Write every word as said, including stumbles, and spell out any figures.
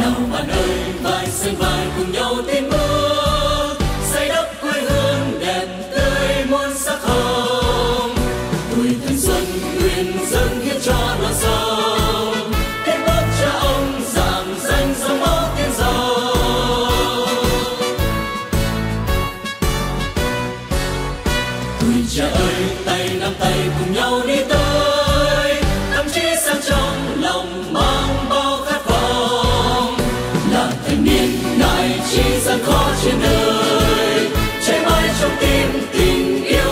nào bạn ơi, vai sân vai cùng nhau tiến bước, xây đắp quê hương đẹp tươi muôn sắc hồng. Tuổi thanh xuân nguyện dâng hiến cho non sông, kết bước cha ông dạm danh dòng máu tiên dòng. Tuổi trẻ ơi, tay nắm tay cùng nhau đi tới, tâm trí sáng trong lòng mang bao khát vọng. Là thanh niên ngại chi gian khó trên đời, cháy mãi trong tim tình yêu